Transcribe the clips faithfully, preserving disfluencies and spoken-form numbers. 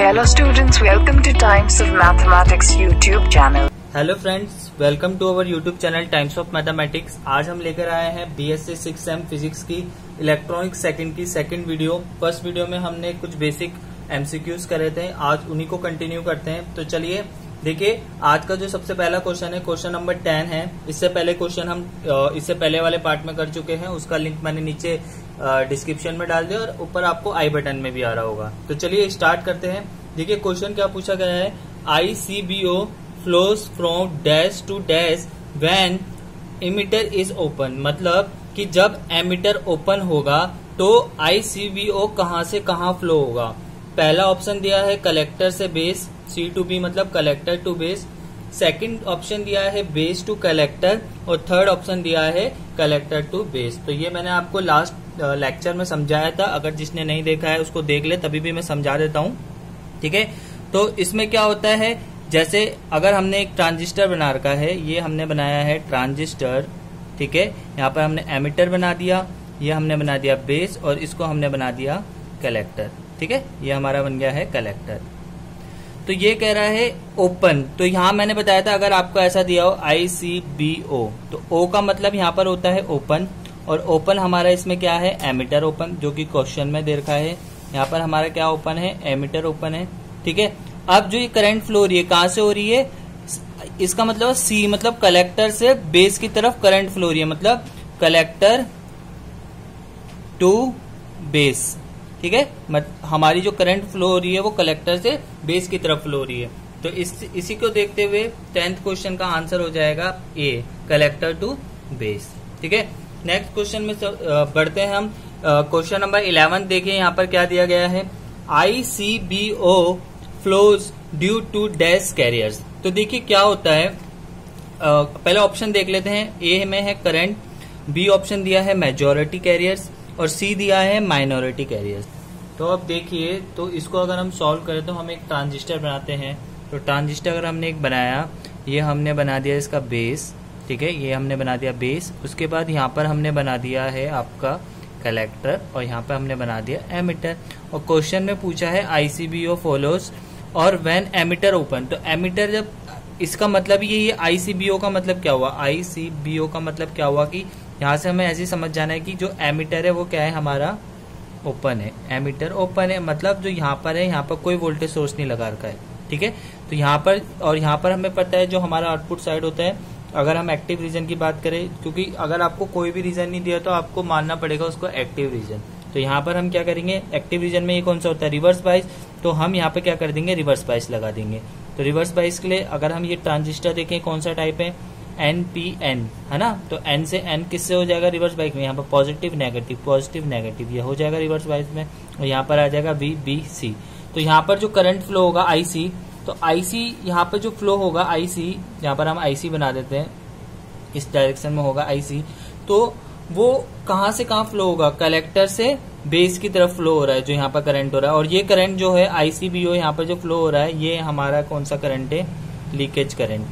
Hello students, welcome to Times of Mathematics YouTube channel. Hello friends, welcome to our YouTube channel times of mathematics. आज हम लेकर आए हैं BSc six sem physics की electronic second की second video. First video में हमने कुछ बेसिक एमसीक्यूज करे थे, आज उन्हीं को कंटिन्यू करते हैं। तो चलिए देखिए, आज का जो सबसे पहला क्वेश्चन है क्वेश्चन नंबर टेन है। इससे पहले क्वेश्चन हम इससे पहले वाले पार्ट में कर चुके हैं, उसका लिंक मैंने नीचे डिस्क्रिप्शन में डाल दिया और ऊपर आपको आई बटन में भी आ रहा होगा। तो चलिए स्टार्ट करते हैं। देखिए क्वेश्चन क्या पूछा गया है, I C B O flows from dash to dash when emitter is open. मतलब कि जब एमिटर ओपन होगा तो आई सी बी ओ कहां से कहां फ्लो होगा। पहला ऑप्शन दिया है कलेक्टर से बेस, सी टू बी मतलब collector to base. Second option दिया है बेस टू कलेक्टर और थर्ड ऑप्शन दिया है कलेक्टर टू बेस। तो ये मैंने आपको लास्ट लेक्चर में समझाया था, अगर जिसने नहीं देखा है उसको देख ले, तभी भी मैं समझा देता हूँ। ठीक है, तो इसमें क्या होता है, जैसे अगर हमने एक ट्रांजिस्टर बना रखा है, ये हमने बनाया है ट्रांजिस्टर। ठीक है, यहाँ पर हमने एमिटर बना दिया, ये हमने बना दिया बेस और इसको हमने बना दिया कलेक्टर। ठीक है, ये हमारा बन गया है कलेक्टर। तो ये कह रहा है ओपन, तो यहाँ मैंने बताया था अगर आपको ऐसा दिया हो आई सी बी ओ, तो ओ का मतलब यहाँ पर होता है ओपन, और ओपन हमारा इसमें क्या है, एमिटर ओपन, जो कि क्वेश्चन में दे रखा है। यहाँ पर हमारा क्या ओपन है, एमिटर ओपन है। ठीक है, अब जो ये करंट फ्लो हो रही है कहां से हो रही है, इसका मतलब सी मतलब कलेक्टर से बेस की तरफ करंट फ्लो हो रही है, मतलब कलेक्टर टू बेस। ठीक है, मतलब हमारी जो करंट फ्लो हो रही है वो कलेक्टर से बेस की तरफ फ्लो हो रही है। तो इस, इसी को देखते हुए टेंथ क्वेश्चन का आंसर हो जाएगा ए, कलेक्टर टू बेस। ठीक है, नेक्स्ट क्वेश्चन में बढ़ते हैं हम। क्वेश्चन नंबर इलेवन देखिए, यहाँ पर क्या दिया गया है, I C B O flows due to dash carriers. तो देखिए क्या होता है, आ, पहला ऑप्शन देख लेते हैं। ए में है करंट, बी ऑप्शन दिया है मेजॉरिटी कैरियर्स और सी दिया है माइनॉरिटी कैरियर्स। तो अब देखिए, तो इसको अगर हम सॉल्व करें तो हम एक ट्रांजिस्टर बनाते हैं। तो ट्रांजिस्टर अगर हमने एक बनाया, ये हमने बना दिया इसका बेस। ठीक है, ये हमने बना दिया बेस। उसके बाद यहाँ पर हमने बना दिया है आपका कलेक्टर और यहाँ पर हमने बना दिया एमिटर। और क्वेश्चन में पूछा है I C B O follows और व्हेन एमिटर ओपन। तो एमिटर जब, इसका मतलब ये ये आई सी बी ओ का मतलब क्या हुआ, आई सी बी ओ का मतलब क्या हुआ कि यहाँ से हमें ऐसे समझ जाना है कि जो एमिटर है वो क्या है, हमारा ओपन है। एमिटर ओपन है मतलब जो यहाँ पर है, यहाँ पर कोई वोल्टेज सोर्स नहीं लगा रखा है। ठीक है, तो यहाँ पर और यहाँ पर हमें पता है जो हमारा आउटपुट साइड होता है, अगर हम एक्टिव रीजन की बात करें, क्योंकि अगर आपको कोई भी रीजन नहीं दिया तो आपको मानना पड़ेगा उसको एक्टिव रीजन। तो यहाँ पर हम क्या करेंगे, एक्टिव रीजन में ये कौन सा होता है, रिवर्स बाइस। तो हम यहाँ पे क्या कर देंगे, रिवर्स बाइस लगा देंगे। तो रिवर्स बाइस के लिए अगर हम ये ट्रांजिस्टर देखें कौन सा टाइप है, एन पी एन है ना। तो एन से एन किससे हो जाएगा रिवर्स बाइस में, यहाँ पर पॉजिटिव नेगेटिव पॉजिटिव नेगेटिव ये हो जाएगा रिवर्स बाइस में। और यहाँ पर आ जाएगा वी बी सी। तो यहाँ पर जो करंट फ्लो होगा आई सी, तो आई सी यहाँ पर जो फ्लो होगा आई सी, यहाँ पर हम आई सी बना देते हैं, इस डायरेक्शन में होगा आई सी। तो वो कहां से कहां फ्लो होगा, कलेक्टर से बेस की तरफ फ्लो हो रहा है, जो यहाँ पर करंट हो रहा है। और ये करंट जो है आई सी बी ओ यहाँ पर जो फ्लो हो रहा है, ये हमारा कौन सा करंट है, लीकेज करंट।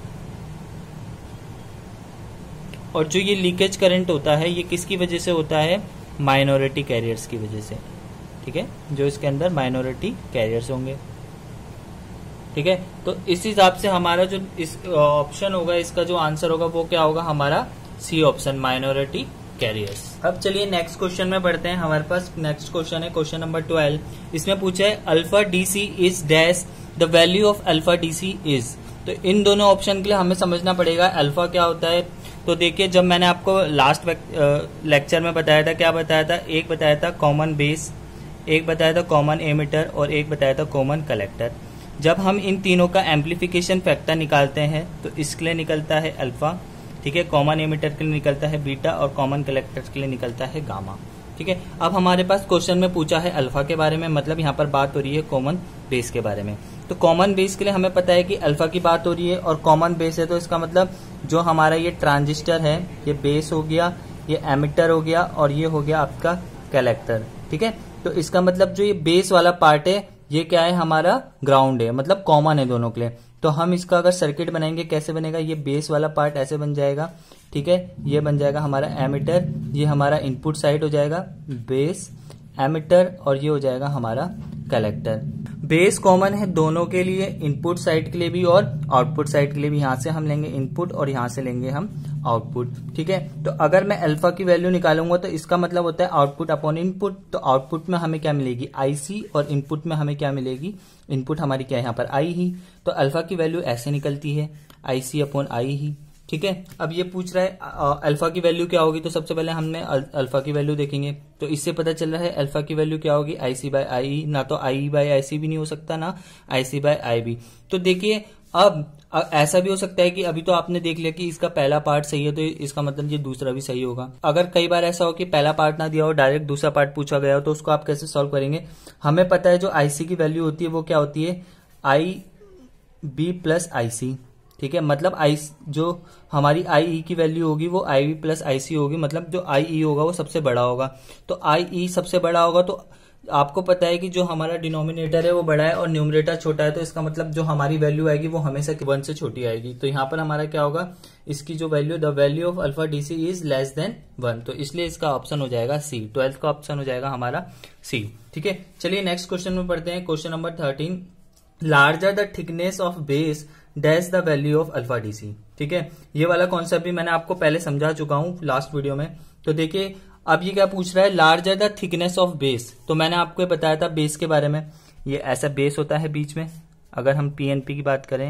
और जो ये लीकेज करंट होता है ये किसकी वजह से होता है, माइनॉरिटी कैरियर्स की वजह से। ठीक है, जो इसके अंदर माइनॉरिटी कैरियर्स होंगे। ठीक है, तो इस हिसाब से हमारा जो इस ऑप्शन होगा, इसका जो आंसर होगा वो क्या होगा, हमारा सी ऑप्शन, माइनॉरिटी कैरियर्स। अब चलिए नेक्स्ट क्वेश्चन में बढ़ते हैं। हमारे पास नेक्स्ट क्वेश्चन है क्वेश्चन नंबर ट्वेल्व। इसमें पूछा है alpha D C is dash, the value of alpha D C is. तो इन दोनों ऑप्शन के लिए हमें समझना पड़ेगा अल्फा क्या होता है। तो देखिए, जब मैंने आपको लास्ट लेक्चर में बताया था, क्या बताया था, एक बताया था कॉमन बेस, एक बताया था कॉमन एमिटर और एक बताया था कॉमन कलेक्टर। जब हम इन तीनों का एम्पलीफिकेशन फैक्टर निकालते हैं तो इसके लिए निकलता है अल्फा। ठीक है, कॉमन एमिटर के लिए निकलता है बीटा और कॉमन कलेक्टर के लिए निकलता है गामा। ठीक है, अब हमारे पास क्वेश्चन में पूछा है अल्फा के बारे में, मतलब यहाँ पर बात हो रही है कॉमन बेस के बारे में। तो कॉमन बेस के लिए हमें पता है कि अल्फा की बात हो रही है और कॉमन बेस है, तो इसका मतलब जो हमारा ये ट्रांजिस्टर है, ये बेस हो गया, ये एमिटर हो गया और ये हो गया आपका कलेक्टर। ठीक है, तो इसका मतलब जो ये बेस वाला पार्ट है ये क्या है, हमारा ग्राउंड है, मतलब कॉमन है दोनों के लिए। तो हम इसका अगर सर्किट बनाएंगे कैसे बनेगा, ये बेस वाला पार्ट ऐसे बन जाएगा। ठीक है, ये बन जाएगा हमारा एमिटर, ये हमारा इनपुट साइड हो जाएगा बेस एमिटर और ये हो जाएगा हमारा कलेक्टर। बेस कॉमन है दोनों के लिए, इनपुट साइड के लिए भी और आउटपुट साइड के लिए भी। यहां से हम लेंगे इनपुट और यहां से लेंगे हम आउटपुट, ठीक है। तो अगर मैं अल्फा की वैल्यू निकालूंगा तो इसका मतलब होता है आउटपुट अपॉन इनपुट। तो आउटपुट में हमें क्या मिलेगी, आईसी, और इनपुट में हमें क्या मिलेगी, इनपुट हमारी क्या है यहाँ पर आई ही। तो अल्फा की वैल्यू ऐसे निकलती है, आईसी अपॉन आई ही, ठीक है। अब ये पूछ रहा है अल्फा की वैल्यू क्या होगी, तो सबसे पहले हमने अल्फा की वैल्यू देखेंगे। तो इससे पता चल रहा है अल्फा की वैल्यू क्या होगी, आईसी बाय आई। ना तो आई बाय आईसी भी नहीं हो सकता, ना आईसी बाय आई भी। तो देखिए अब ऐसा भी हो सकता है कि अभी तो आपने देख लिया कि इसका पहला पार्ट सही है, तो इसका मतलब ये दूसरा भी सही होगा। अगर कई बार ऐसा हो कि पहला पार्ट ना दिया हो, डायरेक्ट दूसरा पार्ट पूछा गया हो, तो उसको आप कैसे सॉल्व करेंगे। हमें पता है जो आईसी की वैल्यू होती है वो क्या होती है, आई बी प्लस आईसी, ठीक है। मतलब आई जो हमारी आई ई की वैल्यू होगी वो आई बी प्लस आई सी होगी, मतलब जो आई ई होगा वो सबसे बड़ा होगा। तो आई ई सबसे बड़ा होगा, तो आपको पता है कि जो हमारा डिनोमिनेटर है वो बड़ा है और न्यूमरेटर छोटा है, तो इसका मतलब जो हमारी वैल्यू आएगी वो हमेशा वन से छोटी आएगी। तो यहाँ पर हमारा क्या होगा, इसकी जो value, the value of alpha D C is less than one. तो इसलिए इसका ऑप्शन हो जाएगा सी, ट्वेल्थ का ऑप्शन हो जाएगा हमारा सी, ठीक है। चलिए नेक्स्ट क्वेश्चन में पढ़ते हैं, question number thirteen. Larger the thickness of base dash the value of alpha D C, ठीक है। ये वाला कॉन्सेप्ट भी मैंने आपको पहले समझा चुका हूं लास्ट वीडियो में। तो देखिए अब ये क्या पूछ रहा है, larger the thickness of base. तो मैंने आपको बताया था बेस के बारे में, ये ऐसा बेस होता है बीच में। अगर हम पीएनपी की बात करें,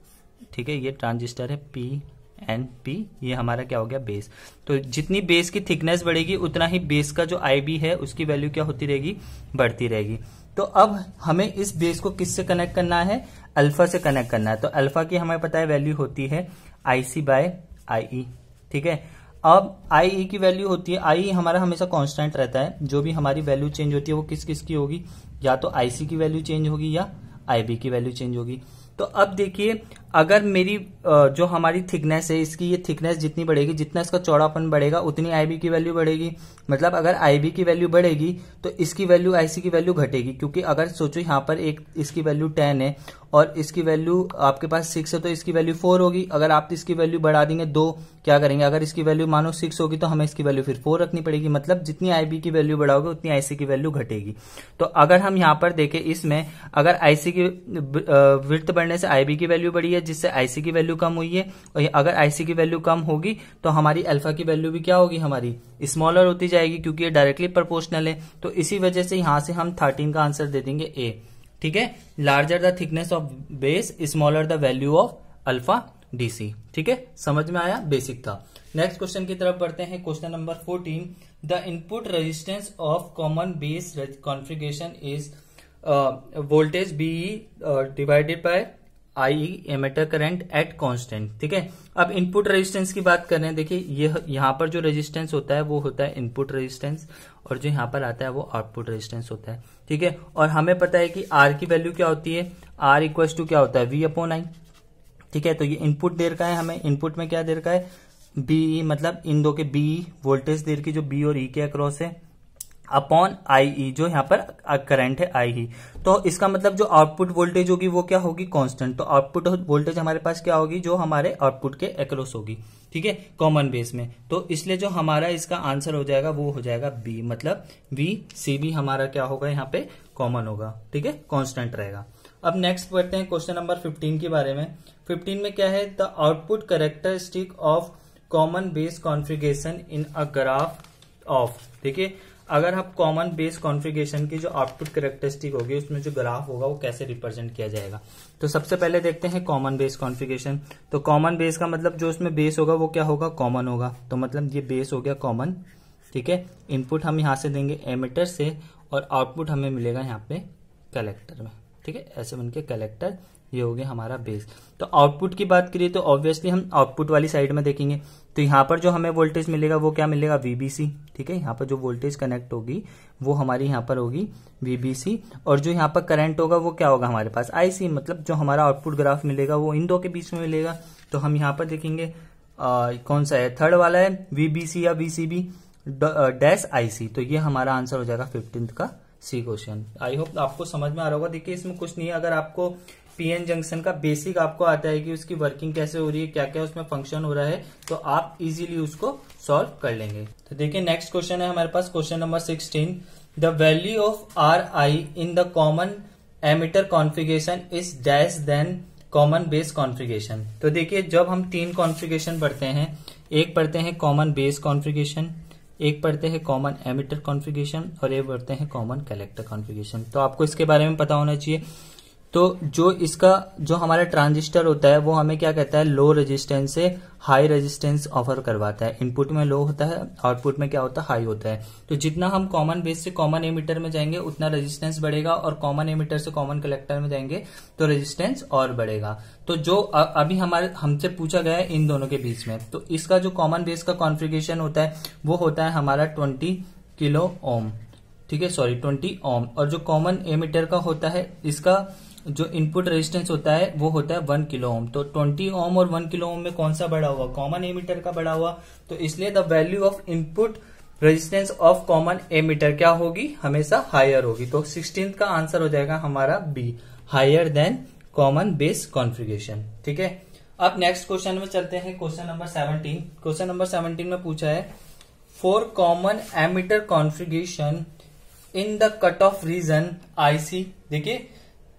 ठीक है, ये ट्रांजिस्टर है पी एन पी, ये हमारा क्या हो गया, बेस। तो जितनी बेस की थिकनेस बढ़ेगी उतना ही बेस का जो आई बी है उसकी वैल्यू क्या होती रहेगी, बढ़ती रहेगी। तो अब हमें इस बेस को किससे कनेक्ट करना है, अल्फा से कनेक्ट करना है। तो अल्फा की हमें पता है वैल्यू होती है आईसी बाय आई, ठीक है। अब आई ई की वैल्यू होती है, आई हमारा हमेशा कांस्टेंट रहता है, जो भी हमारी वैल्यू चेंज होती है वो किस किस की होगी, या तो आईसी की वैल्यू चेंज होगी या आईबी की वैल्यू चेंज होगी। तो अब देखिए अगर मेरी जो हमारी थिकनेस है, इसकी ये थिकनेस जितनी बढ़ेगी, जितना इसका चौड़ापन बढ़ेगा उतनी आईबी की वैल्यू बढ़ेगी। मतलब अगर आईबी की वैल्यू बढ़ेगी तो इसकी वैल्यू आईसी की वैल्यू घटेगी, क्योंकि अगर सोचो यहाँ पर एक इसकी वैल्यू टेन है और इसकी वैल्यू आपके पास सिक्स है, तो इसकी वैल्यू फोर होगी। अगर आप इसकी वैल्यू बढ़ा देंगे दो, क्या करेंगे, अगर इसकी वैल्यू मानो सिक्स होगी तो हमें इसकी वैल्यू फिर फोर रखनी पड़ेगी। मतलब जितनी आईबी की वैल्यू बढ़ाओगे उतनी आईसी की वैल्यू घटेगी। तो अगर हम यहाँ पर देखें, इसमें अगर आईसी की विड्थ बढ़ने से आईबी की वैल्यू बढ़ी है, जिससे आईसी की वैल्यू कम हुई है, और अगर आईसी की वैल्यू कम होगी तो हमारी अल्फा की वैल्यू भी क्या होगी, हमारी स्मॉलर होती जाएगी, क्योंकि ये डायरेक्टली प्रोपोर्शनल है। तो इसी वजह से यहां से हम थर्टीन का आंसर दे देंगे ए, ठीक है। Larger the thickness of base, smaller the value of alpha DC, ठीक है। समझ में आया, बेसिक था। नेक्स्ट क्वेश्चन की तरफ बढ़ते हैं, question number fourteen. The input resistance of common base configuration is voltage BE divided by I emitter current at constant, ठीक है। अब इनपुट रेजिस्टेंस की बात कर रहे हैं। देखिए ये यहाँ पर जो रेजिस्टेंस होता है वो होता है इनपुट रेजिस्टेंस, और जो यहाँ पर आता है वो आउटपुट रेजिस्टेंस होता है, ठीक है। और हमें पता है कि आर की वैल्यू क्या होती है, आर इक्वल टू क्या होता है, वी अपॉन आई, ठीक है। तो ये इनपुट देर का है, हमें इनपुट में क्या देर का है, बी, मतलब इन दो के बी वोल्टेज देर की जो बी और ई के अक्रॉस है, अपॉन आई ई जो यहाँ पर करंट है आई ही। तो इसका मतलब जो आउटपुट वोल्टेज होगी वो क्या होगी, कांस्टेंट। तो आउटपुट वोल्टेज हमारे पास क्या होगी, जो हमारे आउटपुट के अक्रॉस होगी, ठीक है, कॉमन बेस में। तो इसलिए जो हमारा इसका आंसर हो जाएगा वो हो जाएगा बी, मतलब वी सी बी हमारा क्या होगा, यहाँ पे कॉमन होगा, ठीक है, कांस्टेंट रहेगा। अब नेक्स्ट पढ़ते हैं क्वेश्चन नंबर फिफ्टीन के बारे में। फिफ्टीन में क्या है, the output characteristic of common base configuration in a graph of. देखिए अगर हम कॉमन बेस कॉन्फ़िगरेशन की जो आउटपुट कैरेक्टरिस्टिक होगी उसमें जो ग्राफ होगा वो कैसे रिप्रेजेंट किया जाएगा। तो सबसे पहले देखते हैं कॉमन बेस कॉन्फ़िगरेशन। तो कॉमन बेस का मतलब जो उसमें बेस होगा वो क्या होगा, कॉमन होगा। तो मतलब ये बेस हो गया कॉमन, ठीक है। इनपुट हम यहां से देंगे एमिटर से और आउटपुट हमें मिलेगा यहाँ पे कलेक्टर में, ठीक है, ऐसे बन के कलेक्टर, ये हो गया हमारा बेस। तो आउटपुट की बात करिए तो ऑब्वियसली हम आउटपुट वाली साइड में देखेंगे। तो यहाँ पर जो हमें वोल्टेज मिलेगा वो क्या मिलेगा, वीबीसी, ठीक है। यहाँ पर जो वोल्टेज कनेक्ट होगी वो हमारी यहाँ पर होगी वीबीसी, और जो यहाँ पर करंट होगा वो क्या होगा हमारे पास, आईसी। मतलब जो हमारा आउटपुट ग्राफ मिलेगा वो इन दो के बीच में मिलेगा। तो हम यहाँ पर देखेंगे आ, कौन सा है, थर्ड वाला है, वीबीसी या वीसीबी डैश आईसी। तो ये हमारा आंसर हो जाएगा फिफ्टींथ का सी क्वेश्चन। आई होप आपको समझ में आ रहा होगा। देखिए इसमें कुछ नहीं है, अगर आपको पीएन जंक्शन का बेसिक आपको आता है कि उसकी वर्किंग कैसे हो रही है, क्या क्या उसमें फंक्शन हो रहा है, तो आप इजीली उसको सॉल्व कर लेंगे। तो देखिए नेक्स्ट क्वेश्चन है हमारे पास, question number sixteen. The value of R I in the common emitter configuration is dash than common base configuration. तो देखिए जब हम तीन कॉन्फ़िगरेशन पढ़ते हैं, एक पढ़ते हैं कॉमन बेस कॉन्फ़िगरेशन, एक पढ़ते हैं कॉमन एमिटर कॉन्फ़िगरेशन और एक पढ़ते हैं कॉमन कलेक्टर कॉन्फ़िगरेशन। तो आपको इसके बारे में पता होना चाहिए। तो जो इसका जो हमारा ट्रांजिस्टर होता है वो हमें क्या कहता है, लो रेजिस्टेंस से हाई रेजिस्टेंस ऑफर करवाता है। इनपुट में लो होता है, आउटपुट में क्या होता है, हाई होता है। तो जितना हम कॉमन बेस से कॉमन एमिटर में जाएंगे उतना रेजिस्टेंस बढ़ेगा, और कॉमन एमिटर से कॉमन कलेक्टर में जाएंगे तो रेजिस्टेंस और बढ़ेगा। तो जो अभी हमारे हमसे पूछा गया है इन दोनों के बीच में, तो इसका जो कॉमन बेस का कॉन्फ़िगरेशन होता है वो होता है हमारा ट्वेंटी किलो ओम, ठीक है, सॉरी ट्वेंटी ओम। और जो कॉमन एमिटर का होता है, इसका जो इनपुट रेजिस्टेंस होता है वो होता है वन किलो ओम। तो ट्वेंटी ओम और वन किलो ओम में कौन सा बड़ा हुआ, कॉमन एमिटर का बड़ा हुआ। तो इसलिए the value of input resistance of common emitter क्या होगी, हमेशा हायर होगी। तो सिक्सटीन का आंसर हो जाएगा हमारा B, higher than common base configuration. ठीक है, अब नेक्स्ट क्वेश्चन में चलते हैं, question number seventeen. Question number seventeen में पूछा है for common emitter configuration in the cut off region IC. देखिए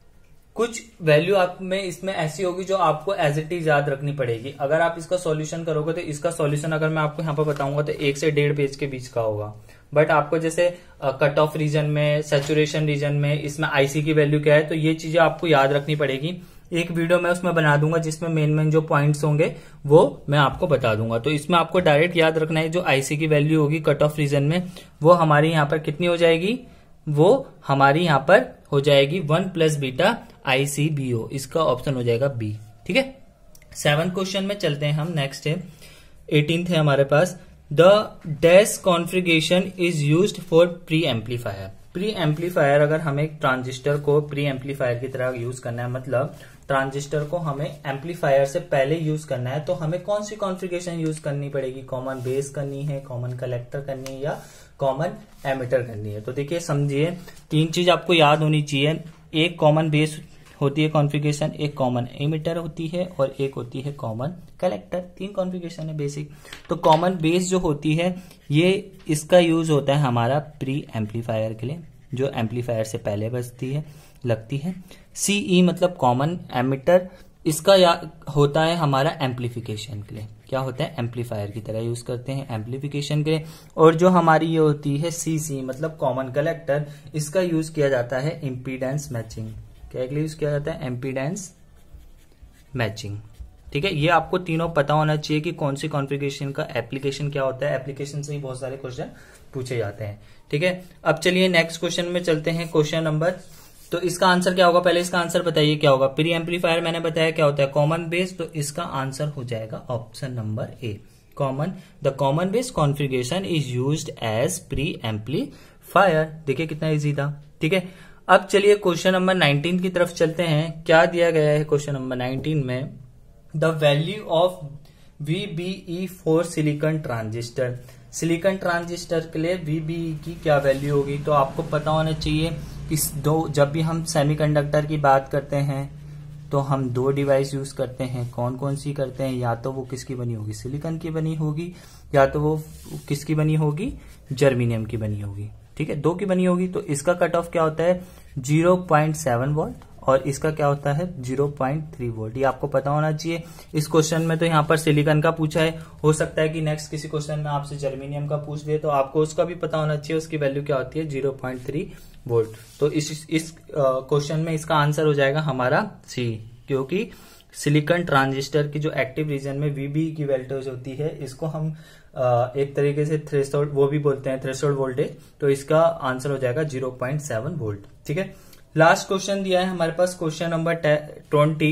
कुछ वैल्यू आप में इसमें ऐसी होगी जो आपको एज इट इज याद रखनी पड़ेगी। अगर आप इसका सॉल्यूशन करोगे तो इसका सॉल्यूशन अगर मैं आपको यहाँ पर बताऊंगा तो एक से डेढ़ पेज के बीच का होगा। बट आपको जैसे कट ऑफ रीजन में, सैचुरेशन रीजन में, इसमें आईसी की वैल्यू क्या है, तो ये चीजें आपको याद रखनी पड़ेगी। एक वीडियो मैं उसमें बना दूंगा जिसमें मेन मेन जो पॉइंट्स होंगे वो मैं आपको बता दूंगा। तो इसमें आपको डायरेक्ट याद रखना है जो आईसी की वैल्यू होगी कट ऑफ रीजन में वो हमारी यहाँ पर कितनी हो जाएगी, वो हमारी यहाँ पर हो जाएगी वन प्लस बीटा आईसीबीओ। इसका ऑप्शन हो जाएगा बी। ठीक है, सेवन क्वेश्चन में चलते हैं हम। नेक्स्ट है एटीन्थ है हमारे पास, the dash configuration is used for pre amplifier. Pre amplifier, अगर हमें ट्रांजिस्टर को प्री एम्पलीफायर की तरह यूज करना है, मतलब ट्रांजिस्टर को हमें एम्पलीफायर से पहले यूज करना है, तो हमें कौन सी कॉन्फ़िगरेशन यूज करनी पड़ेगी, कॉमन बेस करनी है, कॉमन कलेक्टर करनी है या कॉमन एमिटर करनी है। तो देखिए समझिए, तीन चीज आपको याद होनी चाहिए। एक कॉमन बेस होती है कॉन्फ़िगरेशन, एक कॉमन एमिटर होती है और एक होती है कॉमन कलेक्टर। तीन कॉन्फ़िगरेशन है बेसिक। तो कॉमन बेस जो होती है ये इसका यूज होता है हमारा प्री एम्पलीफायर के लिए, जो एम्पलीफायर से पहले बजती है, लगती है। सीई मतलब कॉमन एमिटर, इसका होता है हमारा एम्पलीफिकेशन के लिए। क्या होता है, एम्पलीफायर की तरह यूज करते हैं एम्पलीफिकेशन के लिए। और जो हमारी ये होती है सीसी मतलब कॉमन कलेक्टर, इसका यूज किया जाता है इम्पीडेंस मैचिंग। क्या के लिए यूज किया जाता है, इम्पीडेंस मैचिंग। ठीक है, ये आपको तीनों पता होना चाहिए कि कौन सी कॉन्फ़िगरेशन का एप्लीकेशन क्या होता है। एप्लीकेशन से ही बहुत सारे क्वेश्चन पूछे जाते हैं। ठीक है, अब चलिए नेक्स्ट क्वेश्चन में चलते हैं। क्वेश्चन नंबर, तो इसका आंसर क्या होगा, पहले इसका आंसर बताइए क्या होगा। प्री एम्पलीफायर मैंने बताया क्या होता है, कॉमन बेस। तो इसका आंसर हो जाएगा option number A, common. The common base configuration is used as pre amplifier. देखिए कितना इजी था। ठीक है, अब चलिए क्वेश्चन नंबर नाइनटीन की तरफ चलते हैं। क्या दिया गया है क्वेश्चन नंबर नाइनटीन में, the value of VBE for silicon transistor. Silicon transistor के लिए वीबीई की क्या वैल्यू होगी, तो आपको पता होना चाहिए कि दो, जब भी हम सेमीकंडक्टर की बात करते हैं तो हम दो डिवाइस यूज करते हैं। कौन कौन सी करते हैं, या तो वो किसकी बनी होगी, सिलिकॉन की बनी होगी, या तो वो किसकी बनी होगी, जर्मेनियम की बनी होगी। ठीक है, दो की बनी होगी। तो इसका कट ऑफ क्या होता है, जीरो पॉइंट सेवन वोल्ट और इसका क्या होता है, जीरो पॉइंट थ्री वोल्ट। ये आपको पता होना चाहिए। इस क्वेश्चन में तो यहाँ पर सिलिकॉन का पूछा है, हो सकता है कि नेक्स्ट किसी क्वेश्चन में आपसे जर्मेनियम का पूछ दे, तो आपको उसका भी पता होना चाहिए, उसकी वैल्यू क्या होती है, जीरो पॉइंट थ्री वोल्ट। तो इस इस क्वेश्चन में इसका आंसर हो जाएगा हमारा सी, क्योंकि सिलिकॉन ट्रांजिस्टर की जो एक्टिव रीजन में वीबी की वोल्टेज होती है, इसको हम आ, एक तरीके से थ्रेशोल्ड वो भी बोलते हैं, थ्रेशोल्ड वोल्टेज। तो इसका आंसर हो जाएगा जीरो पॉइंट सेवन वोल्ट। ठीक है, लास्ट क्वेश्चन दिया है हमारे पास, question number twenty,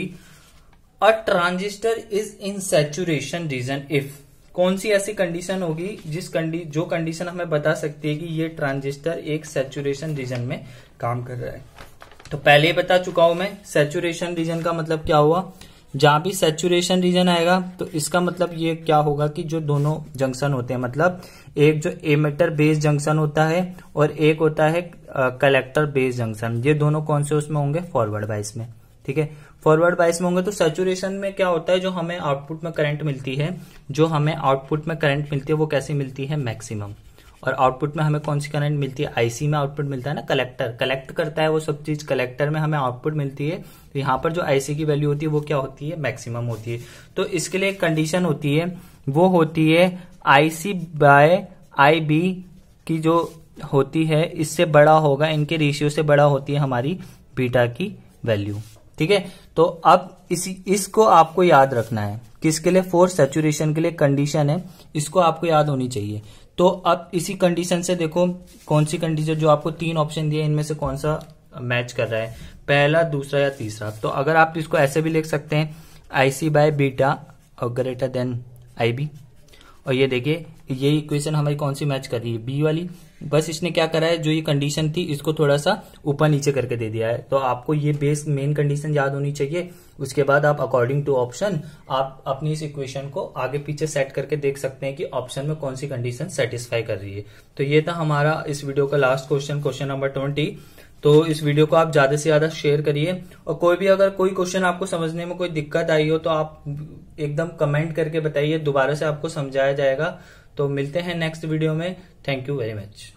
a transistor is in saturation region if. कौन सी ऐसी कंडीशन होगी जिस कंडी जो कंडीशन हमें बता सकती है कि ये ट्रांजिस्टर एक सैचुरेशन रीजन में काम कर रहा है। तो पहले ही बता चुका हूं मैं, सैचुरेशन रीजन का मतलब क्या हुआ, जहां भी सैचुरेशन रीजन आएगा तो इसका मतलब ये क्या होगा कि जो दोनों जंक्शन होते हैं, मतलब एक जो एमिटर बेस जंक्शन होता है और एक होता है कलेक्टर बेस जंक्शन, ये दोनों कौन से उसमें होंगे, फॉरवर्ड बायस में। ठीक है, फॉरवर्ड बायस में होंगे। तो सैचुरेशन में क्या होता है, जो हमें आउटपुट में करंट मिलती है, जो हमें आउटपुट में करंट मिलती है वो कैसी मिलती है, मैक्सिमम। और आउटपुट में हमें कौन सी करंट मिलती है, आईसी में आउटपुट मिलता है ना, कलेक्टर कलेक्ट करता है वो सब चीज, कलेक्टर में हमें आउटपुट मिलती है। तो यहाँ पर जो आईसी की वैल्यू होती है वो क्या होती है, मैक्सिमम होती है। तो इसके लिए एक कंडीशन होती है, वो होती है आईसी बाय आई बी की जो होती है इससे बड़ा होगा, इनके रेशियो से बड़ा होती है हमारी बीटा की वैल्यू। ठीक है, तो अब इसी इसको आपको याद रखना है, किसके लिए, फोर सैचुरेशन के लिए कंडीशन है, इसको आपको याद होनी चाहिए। तो अब इसी कंडीशन से देखो कौन सी कंडीशन, जो आपको तीन ऑप्शन दिए इनमें से कौन सा मैच कर रहा है, पहला, दूसरा या तीसरा। तो अगर आप इसको ऐसे भी लिख सकते हैं, आईसी बाय बीटा और ग्रेटर देन आई बी, और ये देखिए ये इक्वेशन हमारी कौन सी मैच कर रही है, बी वाली। बस इसने क्या करा है, जो ये कंडीशन थी इसको थोड़ा सा ऊपर नीचे करके दे दिया है। तो आपको ये बेस मेन कंडीशन याद होनी चाहिए, उसके बाद आप अकॉर्डिंग टू ऑप्शन आप अपनी इस इक्वेशन को आगे पीछे सेट करके देख सकते हैं कि ऑप्शन में कौन सी कंडीशन सेटिस्फाई कर रही है। तो ये था हमारा इस वीडियो का last question, question number twenty. तो इस वीडियो को आप ज्यादा से ज्यादा शेयर करिए, और कोई भी अगर कोई क्वेश्चन आपको समझने में कोई दिक्कत आई हो तो आप एकदम कमेंट करके बताइए, दोबारा से आपको समझाया जाएगा। तो मिलते हैं नेक्स्ट वीडियो में। Thank you very much.